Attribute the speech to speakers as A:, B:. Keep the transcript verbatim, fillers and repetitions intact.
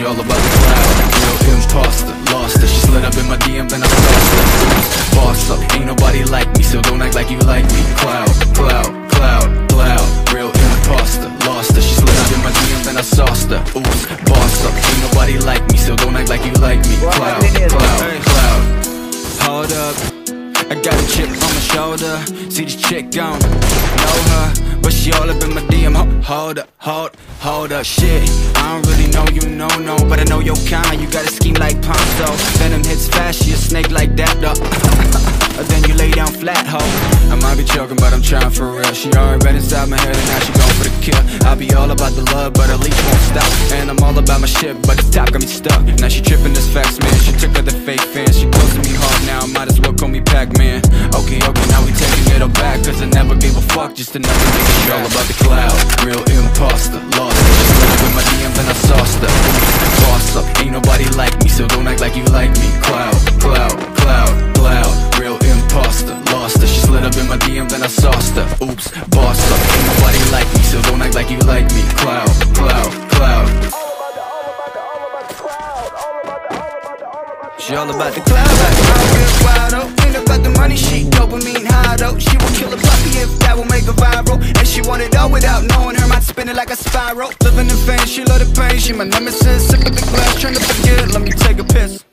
A: She all about the cloud, real imposter. Lost her, she slid up in my D M, then I sauced her. Boss up, ain't nobody like me, so don't act like you like me. Cloud, cloud, cloud, cloud, real imposter. Lost her, she slid up in my D M, then I sauced her. Oops, boss up, ain't nobody like me, so don't act like you like me. Cloud, cloud, cloud. Hold up, I got a chip on my shoulder. See this chick gone, know her, but she all up in my D M. Hold up, hold, hold up, shit. I don't really know you, no, no, but I know your kind. You got a scheme like Ponzo. Venom hits fast, she a snake like that, though. Then you lay down flat, ho. I might be joking, but I'm trying for real. She already been inside my head and now she going for the kill. I'll be all about the love, but at least won't stop. And I'm all about my shit, but the top got me stuck. Now she tripping this facts, man. She took her the fake fans. She close to me hard now, might as well call me Pac-Man. Okay, okay, now we taking it all back, cause I never gave a fuck, just another nigga. She all about the cloud, real imposter. Lost her, she slid up in my D M, then I sauced her. Boss up, ain't nobody like me, so don't act like you like me. Cloud, cloud, cloud, cloud, real imposter. Lost her, she slid up in my D M, then I sauced her. Oops, boss up, ain't nobody like me, so don't act like you like me. Cloud, cloud, cloud. She all about the cloud, like real wild, oh. Ain't about the money, she dopamine high, though. She would kill a puppy if that would make her viral. And she want it all without knowing her mind spinning like a spiral. Living in fame, she love the pain, she my nemesis. Sip of the glass, trying to forget, let me take a piss.